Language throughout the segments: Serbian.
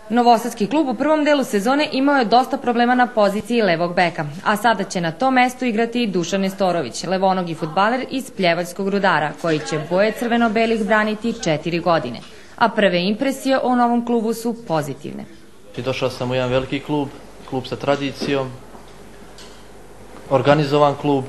Novosadski klub u prvom delu sezone imao je dosta problema na poziciji levog beka, a sada će na tom mestu igrati Dušan Nestorović, levonogi fudbaler iz Pljevaljskog Rudara, koji će boje crveno-belih braniti 4 godine. A prve impresije o novom klubu su pozitivne. Došao sam u jedan veliki klub sa tradicijom, organizovan klub.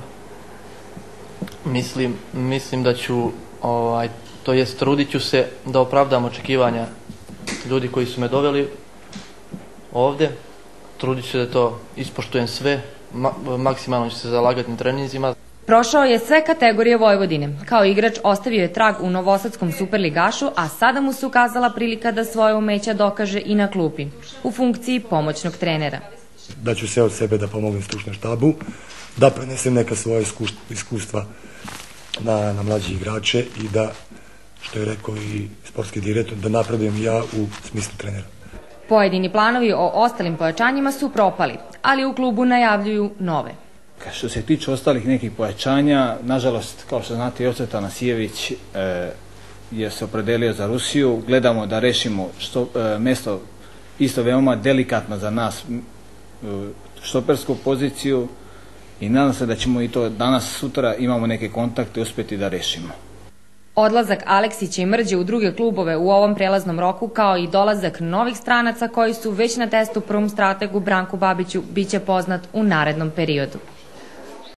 Mislim da ću, trudit ću se da opravdam očekivanja ljudi koji su me doveli ovdje. Trudit ću se da to ispoštujem sve, maksimalno ću se zalagati na treninzima. Prošao je sve kategorije Vojvodine. Kao igrač ostavio je trag u novosadskom superligašu, a sada mu se ukazala prilika da svoje umeća dokaže i na klupi, u funkciji pomoćnog trenera. Da ću sve od sebe da pomognem stručnom štabu, da prenesem neka svoja iskustva na mlađe igrače i da, što je rekao i sportski direktor, da napredujem ja u smislu trenera. Pojedini planovi o ostalim pojačanjima su propali, ali u klubu najavljuju nove. Što se tiče ostalih nekih pojačanja, nažalost, kao što znate, Josip Tanasijević je se opredelio za Rusiju. Gledamo da rešimo mjesto isto veoma delikatno za nas, štopersku poziciju, i nadam se da ćemo i to danas, sutra imamo neke kontakte uspjeti da rešimo. Odlazak Aleksića i Mrđe u druge klubove u ovom prelaznom roku, kao i dolazak novih stranaca koji su već na testu prvom strategu Branku Babiću, biće poznat u narednom periodu.